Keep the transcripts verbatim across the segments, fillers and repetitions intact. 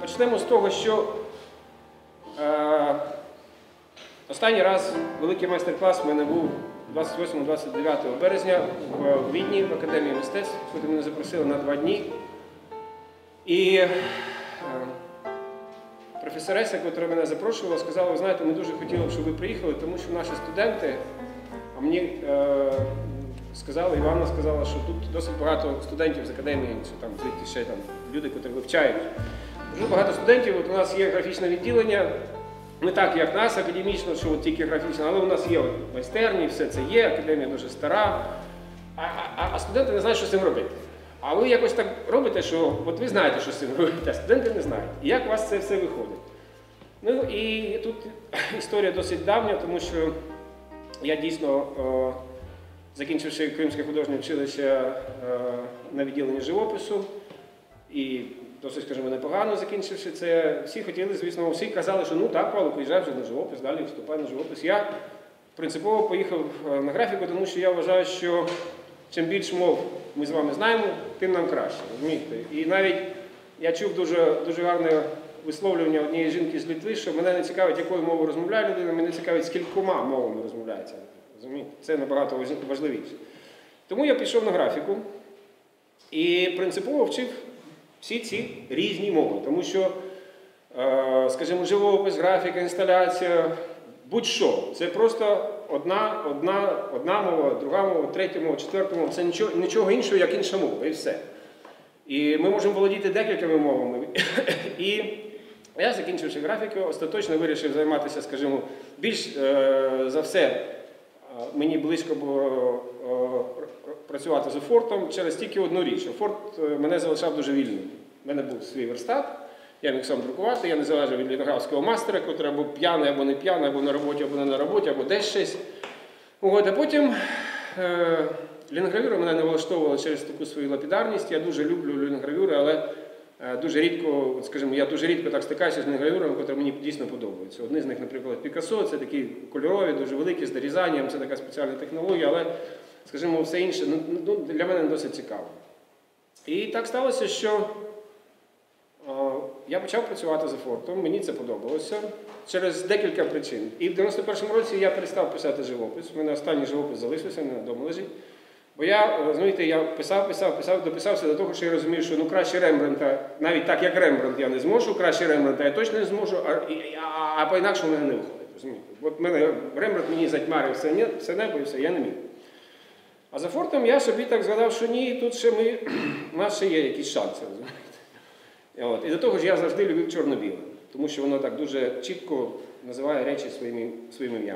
почнемо з того, що е, останній раз великий майстер-клас в мене був двадцять восьмого — двадцять дев'ятого березня в Відні, в Академії мистецтв, куди мене запросили на два дні. І е, професореса, яка мене запрошувала, сказала: ви знаєте, ми дуже хотіли б, щоб ви приїхали, тому що наші студенти, а мені е, сказали, Іванна сказала, що тут досить багато студентів з академії, що там звідти ще там люди, які вивчають. Дуже багато студентів, от у нас є графічне відділення, не так, як нас, академічно, що от тільки графічне, але у нас є майстерні, все це є, академія дуже стара, а, а, а студенти не знають, що з цим робити. А ви якось так робите, що от ви знаєте, що з цим робити, а студенти не знають. І як у вас це все виходить? Ну і тут історія досить давня, тому що я дійсно, о, закінчивши Кримське художнє училище о, на відділенні живопису, і досить, скажімо, непогано закінчивши це, всі хотіли, звісно, всі казали, що ну так, Павло, поїжджай вже на живопис, далі вступай на живопис. Я принципово поїхав на графіку, тому що я вважаю, що чим більше мов ми з вами знаємо, тим нам краще, розумієте? І навіть я чув дуже, дуже гарне висловлювання однієї жінки з Литви, що мене не цікавить, якою мовою розмовляє людина, мене цікавить, скількома мовами розмовляється. Розумієте? Це набагато важливіше. Тому я пішов на графіку і принципово вчив всі ці різні мови. Тому що, скажімо, живопис, графіка, інсталяція, будь-що. Це просто одна, одна, одна мова, друга мова, третя мова, четверта мова. Це нічого, нічого іншого, як інша мова, і все. І ми можемо володіти декількома мовами. І я, закінчивши графіку, остаточно вирішив займатися, скажімо, більш е, за все, мені близько було е, працювати з офортом через тільки одну річ. Офорт мене залишав дуже вільним. У мене був свій верстат, я міг сам друкувати, я не залежав від лінографського мастера, який або п'яний, або не п'яний, або на роботі, або не на роботі, або десь щось. От, а потім е, ліногравюра мене не влаштовувала через таку свою лапідарність. Я дуже люблю ліногравюри, але е, дуже рідко, скажімо, я дуже рідко так стикаюся з ліногравюрами, які мені дійсно подобаються. Одні з них, наприклад, Пікассо, це такі кольорові, дуже великі, з дорізанням, це така спеціальна технологія, але, скажімо, все інше ну, для мене не досить цікаво. І так сталося, що о, я почав працювати з офортом, мені це подобалося через декілька причин. І в дев'яносто першому році я перестав писати живопис, у мене останній живопис залишився, у мене вдома лежить. Бо я, розумієте, я писав, писав, писав, дописався до того, що я розумію, що ну краще Рембрандта, навіть так як Рембрандт я не зможу, краще Рембрандта я точно не зможу, а, а, а по-інакшому в мене не виходить, розумієте. От мене Рембрандт мені затьмарив все, все небо і все, я не міг. А за офортом я собі так згадав, що ні, тут ще ми, у нас ще є якісь шанси, розумієте. От. І до того ж я завжди любив чорно-біле, тому що воно так дуже чітко називає речі своїми, своїм ім'ям.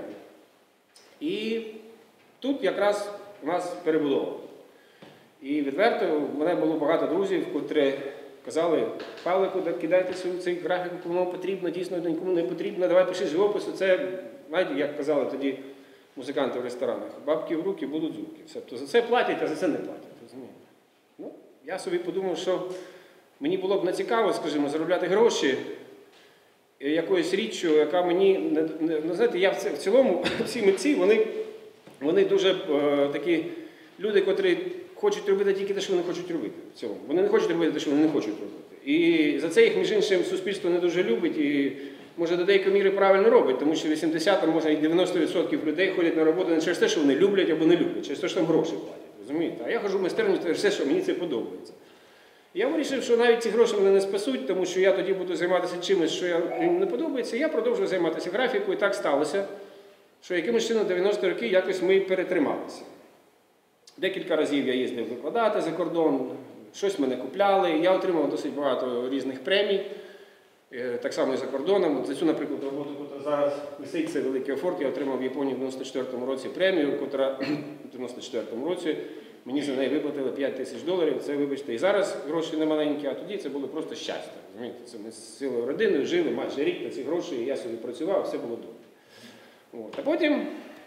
І тут якраз у нас перебудова. І відверто, в мене було багато друзів, котрі казали: Павлику, кидайте цю графіку, кому потрібно, дійсно нікому не потрібно, давай пиши живопис. Це, знаєте, як казали тоді музиканти в ресторанах, бабки в руки, будуть звуки. Тобто за це платять, а за це не платять. Розумієте? Ну, я собі подумав, що мені було б не цікаво, скажімо, заробляти гроші якоюсь річчю, яка мені, не, не, ну, знаєте, я в, це, в цілому, всі митці, вони, вони дуже е, такі люди, котрі хочуть робити тільки те, що вони хочуть робити в цілому. Вони не хочуть робити те, що вони не хочуть робити. І за це їх, між іншим, суспільство не дуже любить і, може, до деякої міри правильно робить, тому що вісімдесят, а може і дев'яносто відсотків людей ходять на роботу не через те, що вони люблять або не люблять, через те, що там гроші платять, розумієте? А я хожу в майстерню через те, що мені це подобається. Я вирішив, що навіть ці гроші мене не спасуть, тому що я тоді буду займатися чимось, що мені не подобається. Я продовжую займатися графікою, і так сталося, що якимось чином дев'яності роки якось ми перетрималися. Декілька разів я їздив викладати за кордон, щось мене купляли, я отримав досить багато різних премій, так само і за кордоном. За цю, наприклад, роботу, яка зараз висить, це великий офорт, я отримав в Японії в дев'яносто четвертому році премію, яка в дев'яносто четвертому році мені за неї виплатили п'ять тисяч доларів. Це, вибачте, і зараз гроші не маленькі, а тоді це було просто щастя. Розумієте? Це ми з цілою родиною жили майже рік на ці гроші, і я собі працював, все було добре. От. А потім,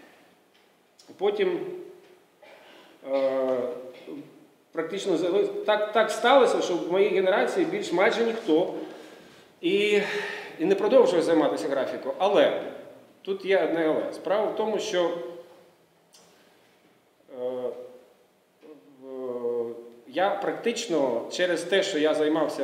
потім е, практично так, так сталося, що в моїй генерації більш майже ніхто і, і не продовжує займатися графікою. Але, тут є одне але. Справа в тому, що е, я практично через те, що я займався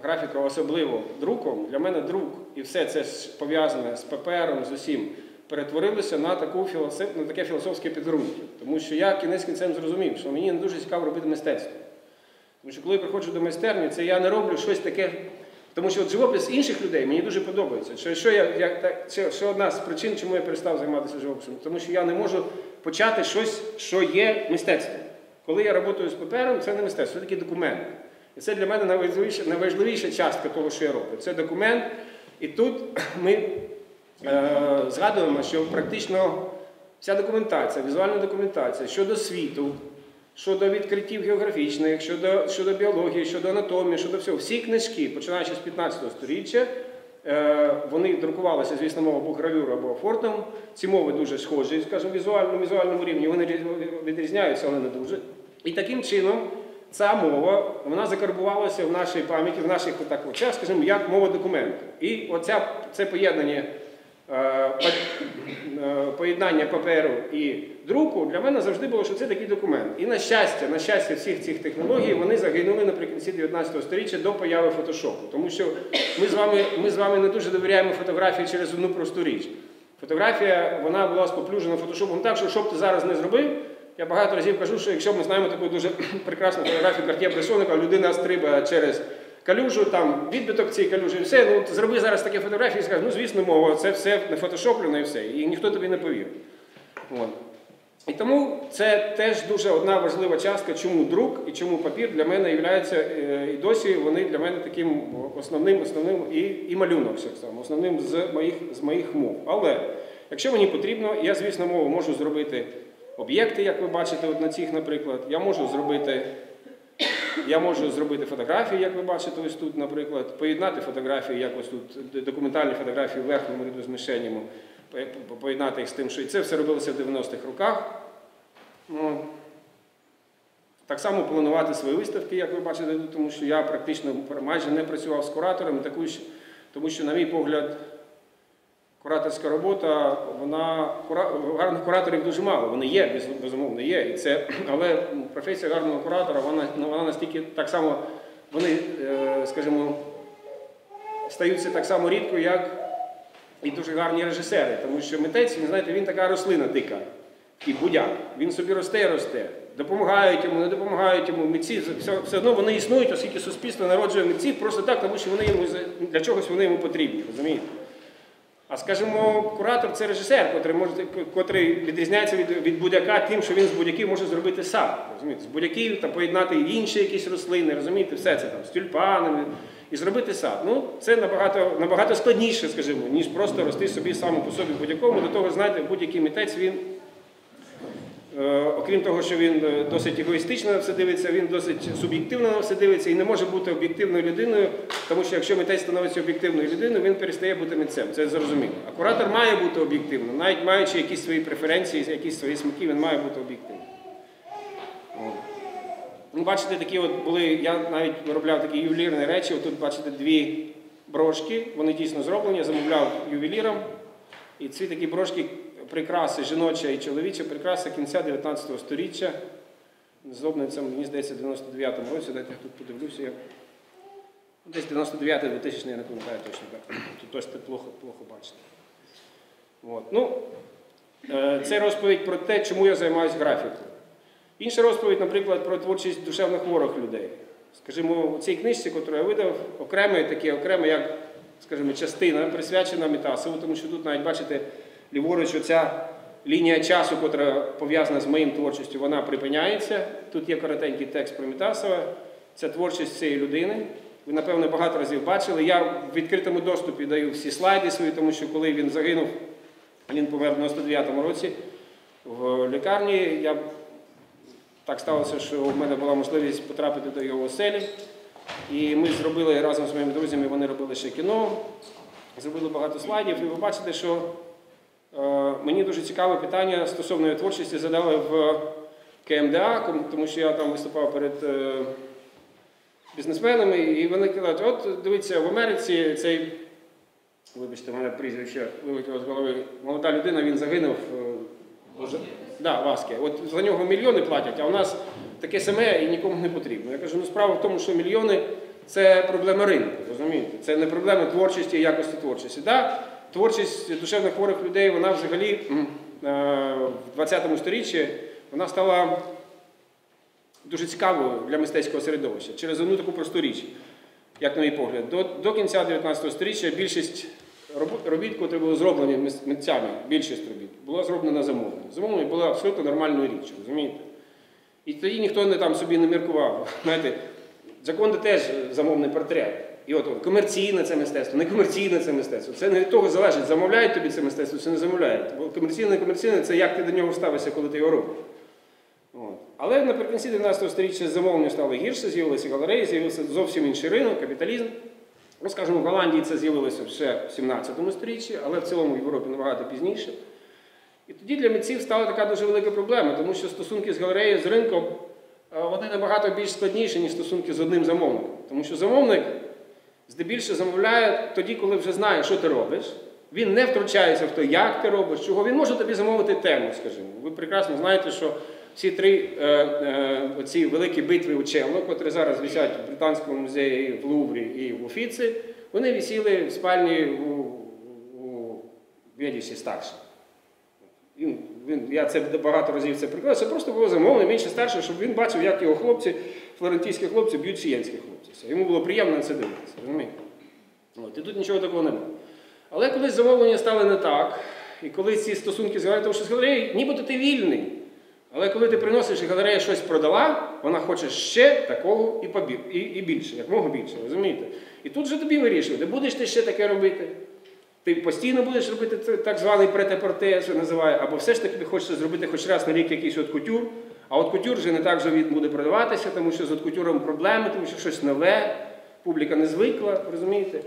графіка, особливо друком, для мене друк і все це пов'язане з папером, з усім, перетворилося на, таку філософ... на таке філософське підґрунтя. Тому що я кінець кінцем зрозумів, що мені не дуже цікаво робити мистецтво. Тому що коли я приходжу до майстерні, це я не роблю щось таке. Тому що от живопис інших людей мені дуже подобається. Що, що, я, я, так, що, що одна з причин, чому я перестав займатися живописом? Тому що я не можу почати щось, що є мистецтвом. Коли я працюю з папером, це не мистецтво, це такий документ. І це для мене найважливіша, найважливіша частка того, що я роблю. Це документ. І тут ми е, згадуємо, що практично вся документація, візуальна документація щодо світу, щодо відкриттів географічних, щодо, щодо біології, щодо анатомії, щодо всього. Всі книжки, починаючи з п'ятнадцятого сторіччя, е, вони друкувалися, звісно, мова або гравюрою, або фортом. Ці мови дуже схожі, скажімо, візуально, візуальному рівні, вони відрізняються, але не дуже. І таким чином ця мова, вона закарбувалася в нашій пам'яті, в наших отак, очах, скажімо, як мова документу. І оця, це поєднання, е, поєднання паперу і друку для мене завжди було, що це такий документ. І на щастя, на щастя всіх цих технологій, вони загинули наприкінці дев'ятнадцятого сторіччя до появи фотошопу. Тому що ми з вами, ми з вами не дуже довіряємо фотографії через одну просту річ. Фотографія, вона була споплюжена фотошопом так, що що б ти зараз не зробив, я багато разів кажу, що якщо ми знаємо таку дуже прекрасну фотографію Карт'є-Брессона, коли людина стрибає через калюжу, там відбиток цієї калюжі і все, ну зроби зараз такі фотографії і скажи, ну звісно, мова, це все не фотошоплено і все, і ніхто тобі не повірить. От. І тому це теж дуже одна важлива частка, чому друк і чому папір для мене являється, і досі вони для мене таким основним, основним і, і малюнок все саме, основним з моїх, з моїх мов. Але якщо мені потрібно, я, звісно, мову можу зробити об'єкти, як ви бачите, от на цих, наприклад, я можу зробити, я можу зробити фотографії, як ви бачите, ось тут, наприклад, поєднати фотографії, як ось тут, документальні фотографії в верхньому ряду з мішенями, поєднати їх з тим, що і це все робилося в дев'яностих роках. Ну, так само планувати свої виставки, як ви бачите, тому що я практично майже не працював з кураторами, тому що, на мій погляд, кураторська робота, вона, гарних кураторів дуже мало, вони є, безумовно є, і це, але професія гарного куратора, вона, вона настільки так само, вони, скажімо, стаються так само рідко, як і дуже гарні режисери, тому що митець, він, знаєте, він така рослина дика, і будяк, він собі росте і росте, допомагають йому, не допомагають йому, митці, все, все одно вони існують, оскільки суспільство народжує митців просто так, тому що вони йому, для чогось вони йому потрібні, розумієте? А, скажімо, куратор – це режисер, котрий, може, котрий відрізняється від, від будяка тим, що він з будяків може зробити сам. Розумієте? З будяків там, поєднати інші якісь рослини, розумієте, все це там, з тюльпанами, і зробити сад. Ну, це набагато, набагато складніше, скажімо, ніж просто рости собі сам по собі будяком. До того, знаєте, будь-який митець, він, е, окрім того, що він досить егоїстично на все дивиться, він досить суб'єктивно на все дивиться і не може бути об'єктивною людиною, тому що якщо митець становиться об'єктивною людиною, він перестає бути митцем, це зрозуміло. А куратор має бути об'єктивним, навіть маючи якісь свої преференції, якісь свої смаки, він має бути об'єктивним. Ну, бачите, такі от були, я навіть виробляв такі ювелірні речі, от тут бачите дві брошки, вони дійсно зроблені, я замовляв ювелірам, і ці такі брошки, прикраси, жіноча і чоловіча прикраси кінця дев'ятнадцятого сторіччя, зроблені це, мені здається, в дев'яносто дев'ятому році, дайте я тут подивлюся, я... десь дев'яносто дев'ятий двохтисячний, я не пам'ятаю точно, так. Тут точно плохо, плохо бачите. От. Ну, це розповідь про те, чому я займаюся графікою. Інша розповідь, наприклад, про творчість душевнохворих людей. Скажімо, у цій книжці, яку я видав, окремо, таке, окремо, як, скажімо, частина присвячена Мітасову, тому що тут навіть, бачите, ліворуч оця лінія часу, яка пов'язана з моїм творчістю, вона припиняється. Тут є коротенький текст про Мітасова. Це творчість цієї людини. Ви, напевно, багато разів бачили. Я в відкритому доступі даю всі слайди свої, тому що коли він загинув, він помер в дев'яносто дев'ятому році в лікарні, я... Так сталося, що в мене була можливість потрапити до його оселі. І ми зробили разом з моїми друзями, вони робили ще кіно, зробили багато слайдів. І ви бачите, що е, мені дуже цікаве питання стосовно його творчості задали в КМДА, тому що я там виступав перед е, бізнесменами. І вони кажуть, от дивіться, в Америці цей, вибачте, в мене прізвище вилетіло з голови, молода людина, він загинув. Е, Да, Васке. От за нього мільйони платять, а у нас таке саме і нікому не потрібно. Я кажу, ну справа в тому, що мільйони це проблема ринку, розумієте? Це не проблема творчості і якості творчості. Да, творчість душевно хворих людей, вона взагалі в двадцятому сторіччі вона стала дуже цікавою для мистецького середовища через одну таку просту річ, як на мій погляд. До, до кінця дев'ятнадцятого сторіччя більшість робіт, які були зроблені митцями, більшість робіт, була зроблена на замовлення. Замовлення було абсолютно нормальною річчю, розумієте? І тоді ніхто не там собі не міркував. Знаєте, Джаконда теж замовний портрет. І от комерційне це мистецтво, некомерційне це мистецтво. Це не від того залежить, замовляють тобі це мистецтво чи не замовляють. Бо комерційне, некомерційне – це як ти до нього ставишся, коли ти його робиш. От. Але наприкінці дев'ятнадцятого сторіччя замовлення стало гірше, з'явилися галереї, з'явився зовсім інший ринок, капіталізм. Ну, скажімо, в Голландії це з'явилося ще в сімнадцятому сторіччі, але в цілому в Європі набагато пізніше. І тоді для митців стала така дуже велика проблема, тому що стосунки з галереєю, з ринком, вони набагато більш складніші, ніж стосунки з одним замовником. Тому що замовник здебільшого замовляє тоді, коли вже знає, що ти робиш. Він не втручається в те, як ти робиш, чого. Він може тобі замовити тему, скажімо. Ви прекрасно знаєте, що всі три е, е, оці великі битви у Челно, котрі зараз висять в Британському музеї, в Луврі і в Уфіці, вони висіли в спальні у, у Медічі старшого. Він, він, я це багато разів це прикладав, це просто було замовлення менше старше, щоб він бачив, як його хлопці, флорентійські хлопці, б'ють сієнських хлопців. Йому було приємно на це дивитися, розумієте? От, і тут нічого такого немає. Але коли замовлення стали не так, і коли ці стосунки з галереєю, тому що з галереєю нібито ти вільний, але коли ти приносиш і галерея щось продала, вона хоче ще такого і, побі... і, і більше, як мого більше, розумієте? І тут же тобі вирішувати, будеш ти ще таке робити, ти постійно будеш робити так званий прет-а-порте, що називає, або все ж таки ти хочеш зробити хоч раз на рік якийсь от кутюр, а от кутюр вже не так вже буде продаватися, тому що з от кутюром проблеми, тому що щось нове, публіка не звикла, розумієте?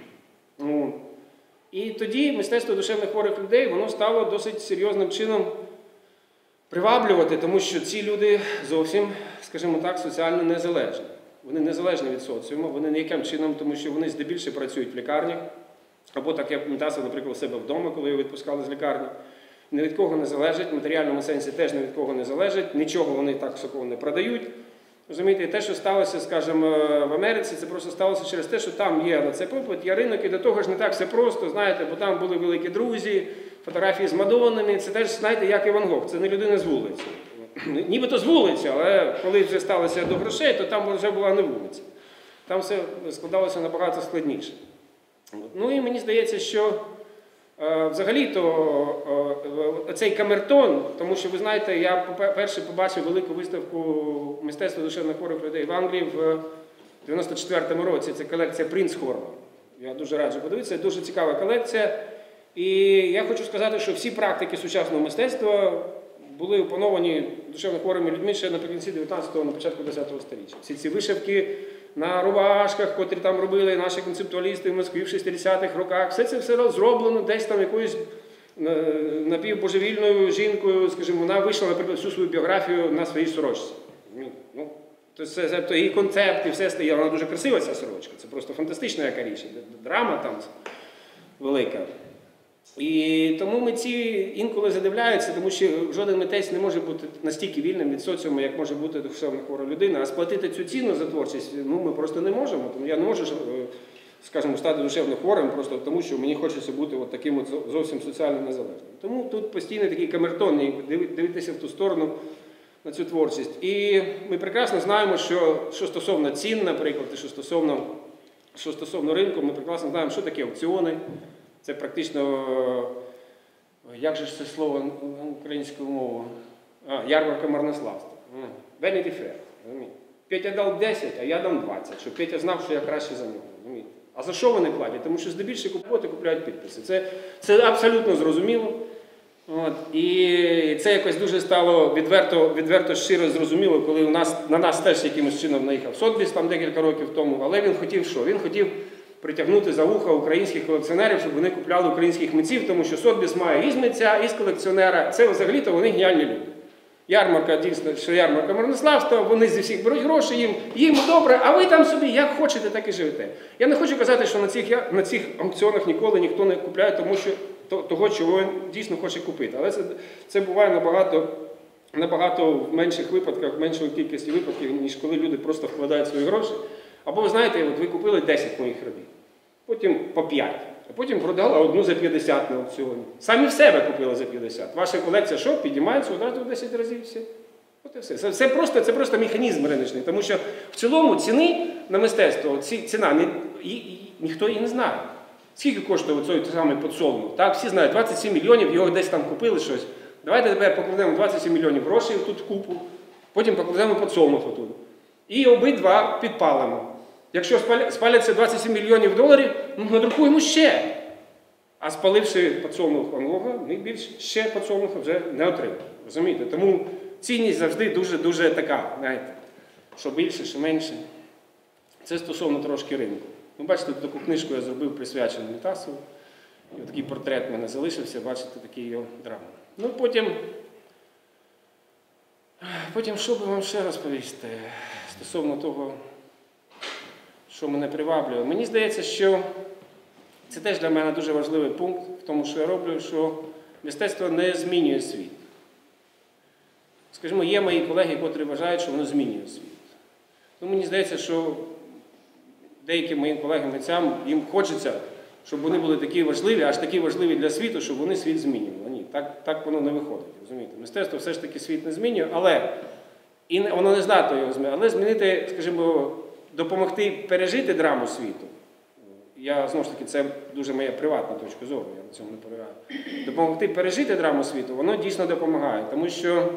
Ну. І тоді мистецтво душевно хворих людей, воно стало досить серйозним чином приваблювати, тому що ці люди зовсім, скажімо так, соціально незалежні. Вони незалежні від соціуму, вони ніяким чином, тому що вони здебільше працюють в лікарнях, або так я пам'ятався, наприклад, у себе вдома, коли його відпускали з лікарні. Ні від кого не залежить, в матеріальному сенсі теж ні від кого не залежить, нічого вони так високого не продають. Розумієте, і те, що сталося, скажімо, в Америці, це просто сталося через те, що там є на це попит, є ринок, і до того ж не так все просто, знаєте, бо там були великі друзі, фотографії з Мадоннами, це теж, знаєте, як і Ван Гог, це не людина з вулиці. Нібито з вулиці, але коли вже сталося до грошей, то там вже була не вулиця. Там все складалося набагато складніше. Ну і мені здається, що взагалі-то цей камертон, тому що, ви знаєте, я перше побачив велику виставку мистецтва душевно хворих людей в Англії в дев'яносто четвертому році. Це колекція Принцхорна. Я дуже раджу подивитися, дуже цікава колекція. І я хочу сказати, що всі практики сучасного мистецтва були опановані душевно хворими людьми ще наприкінці дев'ятнадцятого, на початку двадцятого сторіччя. Всі ці вишивки на рубашках, котрі там робили наші концептуалісти в Москві в шістдесятих роках, все це все зроблено десь там якоюсь напівбожевільною жінкою, скажімо, вона вийшла, наприклад, всю свою біографію на своїй сорочці. Ну, то це, це, то її концепт і все стає, вона дуже красива, ця сорочка, це просто фантастична яка річ, драма там велика. І тому митці інколи задивляються, тому що жоден митець не може бути настільки вільним від соціуму, як може бути душевно хвора людина. А сплатити цю ціну за творчість ну, ми просто не можемо. Тому я не можу, скажімо, стати душевно хворим, просто тому що мені хочеться бути от таким от зовсім соціально незалежним. Тому тут постійно такий камертон, дивитися в ту сторону, на цю творчість. І ми прекрасно знаємо, що, що стосовно цін, наприклад, і що стосовно, що стосовно ринку, ми прекрасно знаємо, що таке аукціони. Це практично, як же ж це слово українською мовою? А, ярмарка марнославства. Vanity Fair. Петя дав десять, а я дам двадцять, щоб Петя знав, що я краще за нього. Розумієте? А за що вони платять? Тому що здебільшого купувати купляють підписи. Це, це абсолютно зрозуміло. От. І це якось дуже стало відверто, відверто щиро зрозуміло, коли у нас, на нас теж якимось чином наїхав Сотбіс там декілька років тому. Але він хотів що? Він хотів притягнути за вуха українських колекціонерів, щоб вони купляли українських митців, тому що Сотбіс має і з митця, і з колекціонера. Це взагалі-то вони геніальні люди. Ярмарка, дійсно, що ярмарка марнославства, вони зі всіх беруть гроші, їм, їм добре, а ви там собі як хочете, так і живете. Я не хочу казати, що на цих, на цих аукціонах ніколи ніхто не купляє, тому що того, чого він дійсно хоче купити. Але це, це буває набагато, набагато в менших випадках, в меншій кількості випадків, ніж коли люди просто вкладають свої гроші. Або, ви знаєте, от ви купили десять моїх робіт, потім по п'ять, а потім продали одну за п'ятдесят на аукціоні. Самі в себе купили за п'ятдесят. Ваша колекція що? Підіймається одразу в десять разів все. От і все. Це, це, просто, це просто механізм риночний, тому що в цілому ціни на мистецтво, ці, ціна, ні, і, і, ніхто її не знає. Скільки коштує оцей той самий подсолнух? Так, всі знають, двадцять сім мільйонів, його десь там купили щось. Давайте тепер покладемо двадцять сім мільйонів грошей тут в купу, потім покладемо подсолнух отут. І обидва підпалимо. Якщо спаляться двадцять сім мільйонів доларів, ну надрукуємо ще. А спаливши подсолнух Ван Гога, ми більше ще подсолнуха вже не отримаємо. Розумієте? Тому цінність завжди дуже-дуже така, знаєте, що більше, що менше. Це стосовно трошки ринку. Ну, бачите, таку книжку я зробив, присвячену Мітасову. І такий портрет в мене залишився, бачите, такий його драма. Ну, потім, потім, що би вам ще розповісти стосовно того, що мене приваблює. Мені здається, що це теж для мене дуже важливий пункт в тому, що я роблю, що мистецтво не змінює світ. Скажімо, є мої колеги, котрі вважають, що воно змінює світ. Тому мені здається, що деяким моїм колегам-митцям, їм хочеться, щоб вони були такі важливі, аж такі важливі для світу, щоб вони світ змінювали. Ні, так, так воно не виходить, розумієте. Мистецтво все ж таки світ не змінює, але, і воно не здатно його змінити, але змінити, скажімо, допомогти пережити драму світу. Я, знову ж таки, це дуже моя приватна точка зору, я на цьому не перевіряю. Допомогти пережити драму світу, воно дійсно допомагає, тому що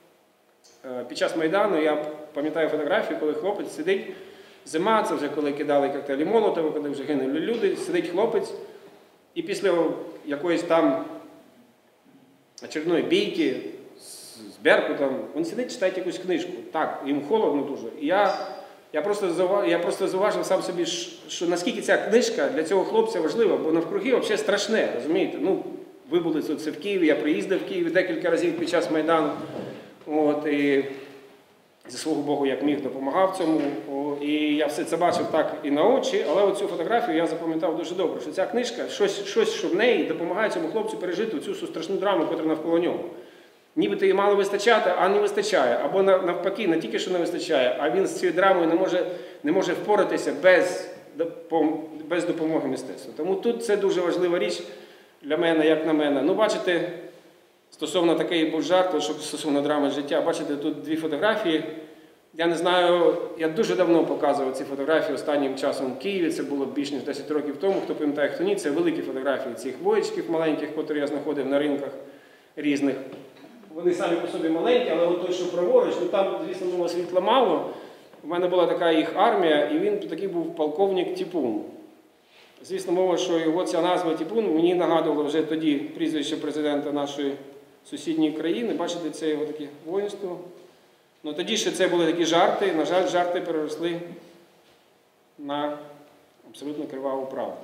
під час Майдану я пам'ятаю фотографію, коли хлопець сидить, зима, це вже коли кидали коктейлі Молотова, коли вже гинули люди, сидить хлопець, і після якоїсь там очередної бійки з Беркутом, він сидить, читає якусь книжку. Так, їм холодно дуже. І я, я, просто, я просто зауважив сам собі, що наскільки ця книжка для цього хлопця важлива, бо навкруги взагалі страшне, розумієте? Ну, ви були тут в Києві, я приїздив в Київ декілька разів під час Майдану. От, і зі свого Богу, як міг, допомагав цьому. О, і я все це бачив так і на очі, але оцю фотографію я запам'ятав дуже добре, що ця книжка, щось, щось що в неї допомагає цьому хлопцю пережити цю страшну драму, яка навколо нього. Нібито їй мало вистачати, а не вистачає. Або навпаки, не тільки що не вистачає, а він з цією драмою не може, не може впоратися без, без допомоги мистецтва. Тому тут це дуже важлива річ для мене, як на мене. Ну, бачите, стосовно такий був жарт, що стосовно драми життя, бачите, тут дві фотографії. Я не знаю, я дуже давно показував ці фотографії останнім часом в Києві, це було більш ніж десять років тому, хто пам'ятає, хто ні, це великі фотографії цих воїчків маленьких, які я знаходив на ринках різних. Вони самі по собі маленькі, але от той, що праворуч, ну там, звісно, було світла мало. У мене була така їх армія, і він такий був полковник Тіпун. Звісно, мова, що його ця назва Тіпун мені нагадувала вже тоді прізвище президента нашої сусідньої країни. Бачите, це його таке воїнство. Ну тоді ще це були такі жарти, на жаль, жарти переросли на абсолютно криваву правду.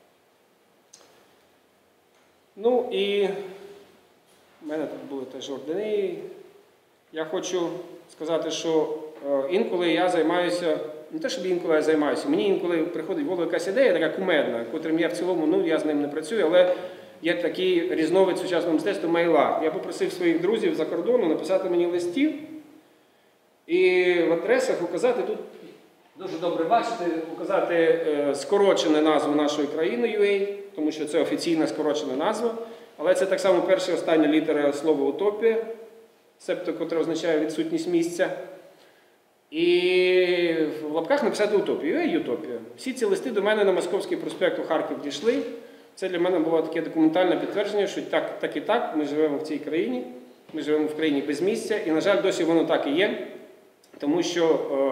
Ну і в мене тут були теж ордени. Я хочу сказати, що інколи я займаюся, не те, щоб інколи я займаюся, мені інколи приходить в голову якась ідея, така кумедна, котрим я в цілому, ну я з ним не працюю, але є такий різновид сучасного мистецтва мейла. Я попросив своїх друзів за кордону написати мені листів і в адресах указати, тут дуже добре бачите, указати е, скорочену назву нашої країни ю ей, тому що це офіційна скорочена назва, але це так само перша і остання літера слова утопія, себто, котре означає відсутність місця. І в лапках написати утопію. Ей, утопія. Всі ці листи до мене на Московський проспект у Харків дійшли. Це для мене було таке документальне підтвердження, що так, так і так, ми живемо в цій країні, ми живемо в країні без місця, і, на жаль, досі воно так і є, тому що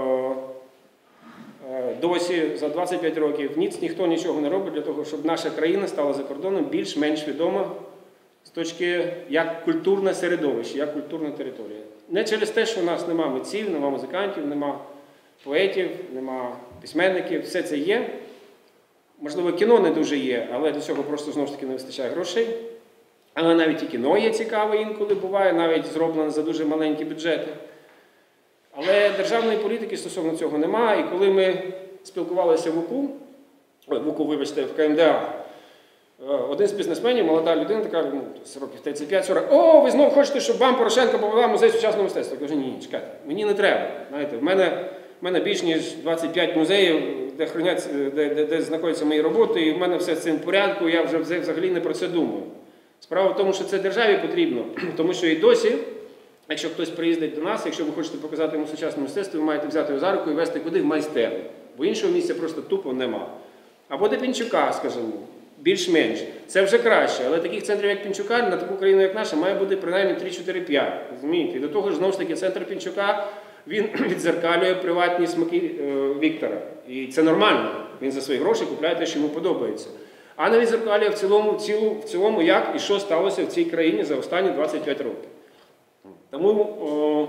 е, е, досі за двадцять п'ять років ніц, ніхто нічого не робить для того, щоб наша країна стала за кордоном більш-менш відома з точки як культурне середовище, як культурна територія. Не через те, що у нас нема митців, нема музикантів, нема поетів, нема письменників, все це є. Можливо, кіно не дуже є, але для цього просто, знову ж таки, не вистачає грошей. Але навіть і кіно є цікаве інколи буває, навіть зроблено за дуже маленькі бюджети. Але державної політики стосовно цього немає. І коли ми спілкувалися в УКУ, ой, в УКУ, вибачте, в ка ем де а, один з бізнесменів, молода людина, така, ну, з років тридцять п'ять сорок, о, ви знову хочете, щоб вам Порошенко побудував музей сучасного мистецтва? Я кажу, ні, чекайте, мені не треба. Знаєте, в мене У мене більш ніж двадцять п'ять музеїв, де, храняться, де, де, де знаходяться мої роботи, і в мене все з цим в порядку, я вже взагалі не про це думаю. Справа в тому, що це державі потрібно, тому що і досі, якщо хтось приїздить до нас, якщо ви хочете показати йому сучасне мистецтво, ви маєте взяти його за руку і вести куди? В майстерню. Бо іншого місця просто тупо нема. Або до Пінчука, скажімо, більш-менш. Це вже краще, але таких центрів, як Пінчука, на таку країну, як наша, має бути принаймні три чотири п'ять. Розумієте? І до того ж, знову ж таки, центр Пінчука, він відзеркалює приватні смаки Віктора. І це нормально. Він за свої гроші купляє те, що йому подобається. А не відзеркалює в цілому, цілу, в цілому, як і що сталося в цій країні за останні двадцять п'ять років. Тому, о,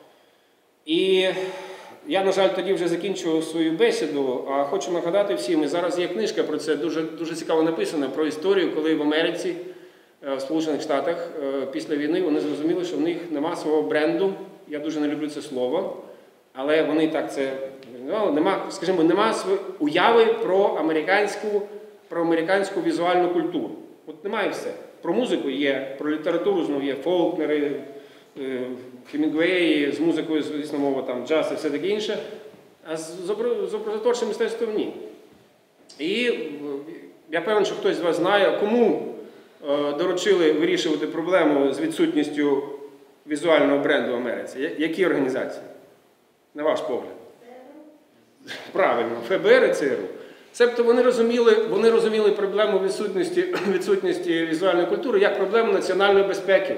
і я, на жаль, тоді вже закінчував свою бесіду, а хочу нагадати всім, і зараз є книжка про це, дуже, дуже цікаво написана, про історію, коли в Америці, в Сполучених Штатах, після війни вони зрозуміли, що в них нема свого бренду, я дуже не люблю це слово, але вони так це, ну, нема, скажімо, нема свої уяви про американську, про американську візуальну культуру. От немає все. Про музику є, про літературу знову є, Фолкнери, Хемінгуеї, з музикою, звісно, мова, там, джаз і все таке інше, а з образотворчим мистецтвом ні. І я певен, що хтось з вас знає, кому доручили вирішувати проблему з відсутністю візуального бренду в Америці. Які організації? На ваш погляд? Правильно, Ф Б Р і Це Ер У. Себто вони розуміли, вони розуміли проблему відсутності, відсутності візуальної культури як проблему національної безпеки.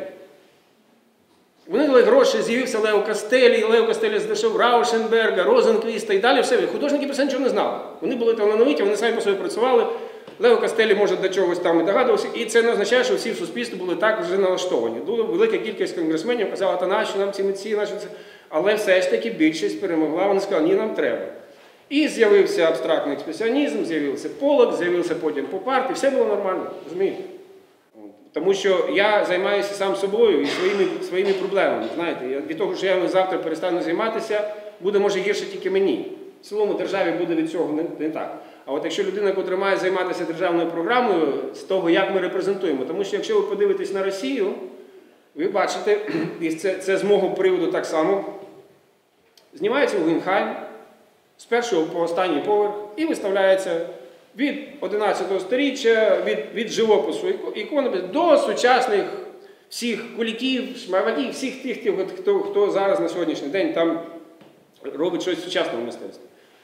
Вони дали гроші, з'явився Лео Кастелі, Лео Кастелі знайшов Раушенберга, Розенквіста і далі все. Художники про це нічого не знали. Вони були талановиті, вони самі по собі працювали. Лео Кастелі, може, до чогось там і догадувався, і це не означає, що всі в суспільстві були так вже налаштовані. Була велика кількість конгресменів, казала, та нащо нам ці митці, нащо це. Але все ж таки більшість перемогла, вони сказали, ні, нам треба. І з'явився абстрактний експресіонізм, з'явився Полок, з'явився потім поп-арт, і все було нормально, розумієте? Тому що я займаюся сам собою і своїми, своїми проблемами, знаєте. Від того, що я завтра перестану займатися, буде, може, гірше тільки мені. В цілому державі буде від цього не, не так. А от якщо людина, яка має займатися державною програмою, з того, як ми репрезентуємо. Тому що якщо ви подивитесь на Росію, ви бачите, і це, це з мого приводу так само, знімається Гугенхайм з першого по останній поверх і виставляється від одинадцятого сторіччя, від, від живопису ікони до сучасних всіх куліків, шмарваків, всіх тих, хто, хто зараз на сьогоднішній день там робить щось в сучасному мистецтві.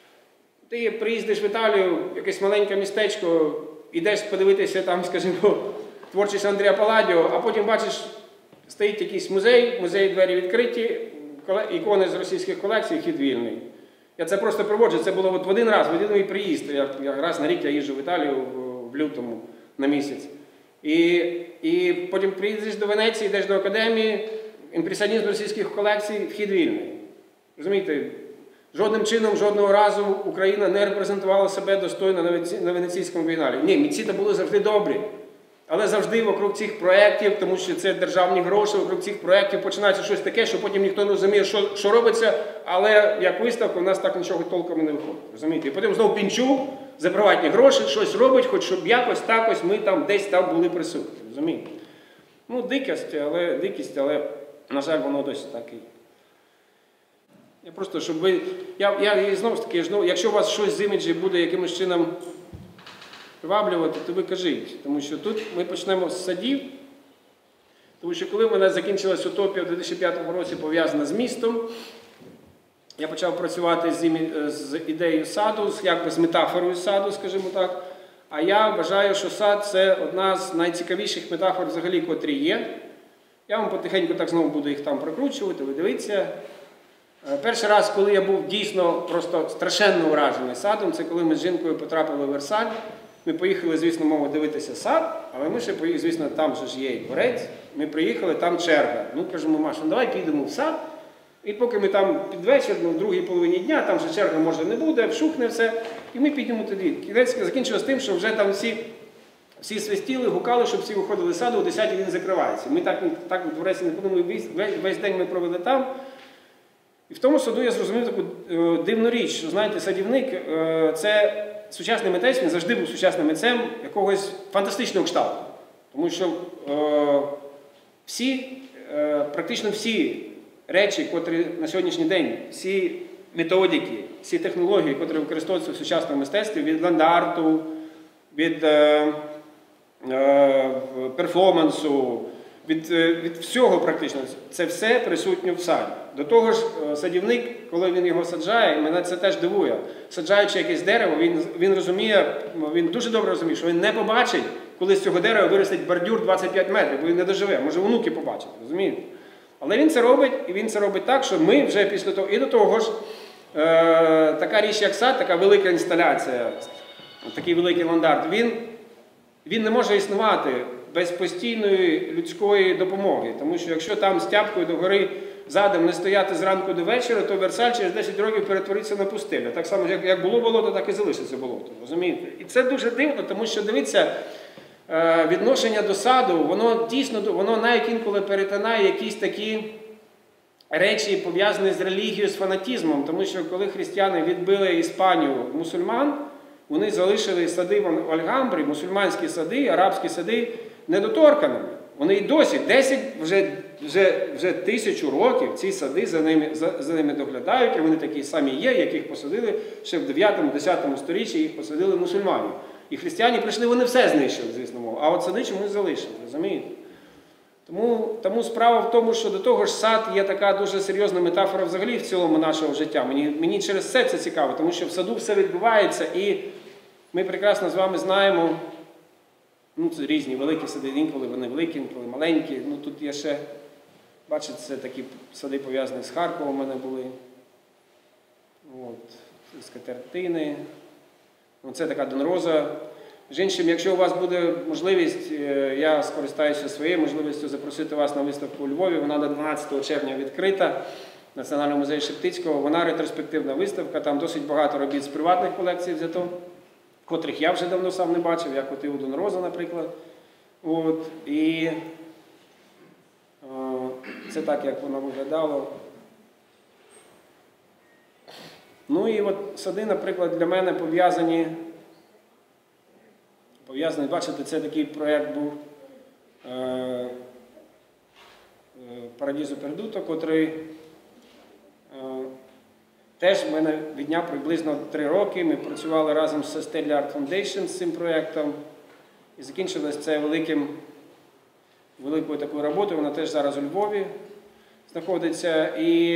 Ти приїздиш в Італію, якесь маленьке містечко, ідеш подивитися там, скажімо, творчість Андреа Палладіо, а потім бачиш, стоїть якийсь музей, музей двері відкриті, ікони з російських колекцій, хід вільний. Я це просто проводжу, це було от в один раз, в один мій приїзд. Я, я, раз на рік я їжджу в Італію в, в лютому на місяць. І, і потім приїздиш до Венеції, йдеш до академії, імпресіонізм російських колекцій, вхід вільний. Розумієте, жодним чином, жодного разу Україна не репрезентувала себе достойно на Венеційському бієнале. Ні, митці були завжди добрі. Але завжди вокруг цих проєктів, тому що це державні гроші, вокруг цих проєктів починається щось таке, що потім ніхто не розуміє, що, що робиться, але як виставка, у нас так нічого толком не виходить. Розумієте? І потім знову Пінчук за приватні гроші щось робить, хоч щоб якось такось ми там десь там були присутні. Розумієте? Ну, дикість, але, дикість, але, на жаль, воно досі так і. Я просто, щоб ви. Я, я знову ж таки, якщо у вас щось з іміджі буде якимось чином приваблювати, то ви кажіть. Тому що тут ми почнемо з садів. Тому що коли в мене закінчилась утопія в дві тисячі п'ятому році пов'язана з містом, я почав працювати з, імі... з ідеєю саду, з, якби з метафорою саду, скажімо так. А я вважаю, що сад – це одна з найцікавіших метафор взагалі, котрі є. Я вам потихеньку так знову буду їх там прокручувати, ви дивіться. Перший раз, коли я був дійсно просто страшенно вражений садом, це коли ми з жінкою потрапили в Версаль. Ми поїхали, звісно, мову дивитися сад, але ми ще поїхали, звісно, там же ж є і дворець. Ми приїхали, там черга. Ну, кажемо, Маша, ну давай підемо в сад. І поки ми там під вечір, ну, в другій половині дня, там вже черга може не буде, вшухне все. І ми підемо туди. Кінець закінчилось тим, що вже там всі, всі свистіли, гукали, щоб всі виходили з саду, о десятій він закривається. Ми так, так в двореці не подумали, весь, весь день ми провели там. І в тому саду я зрозумів таку е, дивну річ, що, знаєте, садівник е, – це сучасний митець, він завжди був сучасним митцем якогось фантастичного кшталту. Тому що е, всі, е, практично всі речі, котрі на сьогоднішній день, всі методики, всі технології, які використовуються в сучасному мистецтві, від ландарту, від е, е, перформансу, від, е, від всього практично, це все присутнє в саді. До того ж, садівник, коли він його саджає, мене це теж дивує, саджаючи якесь дерево, він, він розуміє, він дуже добре розуміє, що він не побачить, коли з цього дерева виростить бордюр двадцять п'ять метрів, бо він не доживе, може онуки побачать, розумієте? Але він це робить, і він це робить так, що ми вже після того, і до того ж, е, така річ, як сад, така велика інсталяція, такий великий ландарт, він, він не може існувати без постійної людської допомоги. Тому що якщо там з тяпкою догори задом не стояти зранку до вечора, то Версаль через десять років перетвориться на пустелю. Так само, як, як було болото, так і залишиться болото. Розумієте? І це дуже дивно, тому що, дивіться, е, відношення до саду, воно дійсно, воно навіть інколи перетинає якісь такі речі, пов'язані з релігією, з фанатізмом. Тому що коли християни відбили Іспанію мусульман, вони залишили сади в Альгамбрі, мусульманські сади, арабські сади недоторканими. Вони і досі, десять, вже, вже, вже тисячу років ці сади за ними, за, за ними доглядають, і вони такі самі є, яких посадили ще в дев'ятому-десятому сторіччі, їх посадили мусульмані. І християни прийшли, вони все знищили, звісно мову, а от сади чомусь залишили, розумієте? Тому, тому справа в тому, що до того ж сад є така дуже серйозна метафора взагалі в цілому нашого життя. Мені, мені через це це цікаво, тому що в саду все відбувається, і ми прекрасно з вами знаємо, ну це різні великі сади, інколи вони великі, інколи маленькі. Ну тут є ще, бачите, це такі сади пов'язані з Харковом у мене були. От, скатертини. Ну, це така донроза. Між іншим, якщо у вас буде можливість, я скористаюся своєю можливістю запросити вас на виставку у Львові. Вона до дванадцятого червня відкрита в Національному музеї Шептицького. Вона ретроспективна виставка, там досить багато робіт з приватних колекцій взято, котрих я вже давно сам не бачив, як от і у Донроза, наприклад. От, і о, це так, як воно виглядало. Ну і от сади, наприклад, для мене пов'язані, пов'язаний, бачите, це такий проєкт був е, е, Парадізо Пердуто, котрий е, теж в мене відняв приблизно три роки. Ми працювали разом з Stella Art Foundation з цим проєктом. І закінчилось це великим, великою такою роботою. Вона теж зараз у Львові знаходиться. І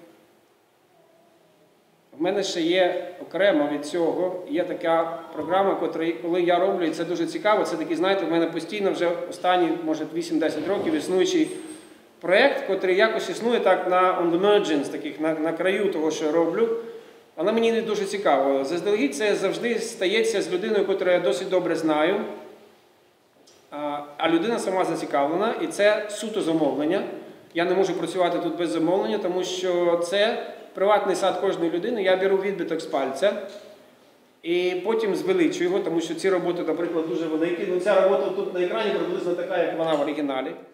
в мене ще є окремо від цього, є така програма, котра, коли я роблю, і це дуже цікаво, це такий, знаєте, в мене постійно вже останні, може, вісім-десять років існуючий проєкт, котрий якось існує так на on the margins, таких, на, на краю того, що я роблю, але мені не дуже цікаво. Заздалегідь це завжди стається з людиною, яку я досить добре знаю, а, а людина сама зацікавлена, і це суто замовлення. Я не можу працювати тут без замовлення, тому що це приватний сад кожної людини, я беру відбиток з пальця і потім звеличую його, тому що ці роботи, наприклад, дуже великі. Ну, ця робота тут на екрані приблизно така, як вона в оригіналі.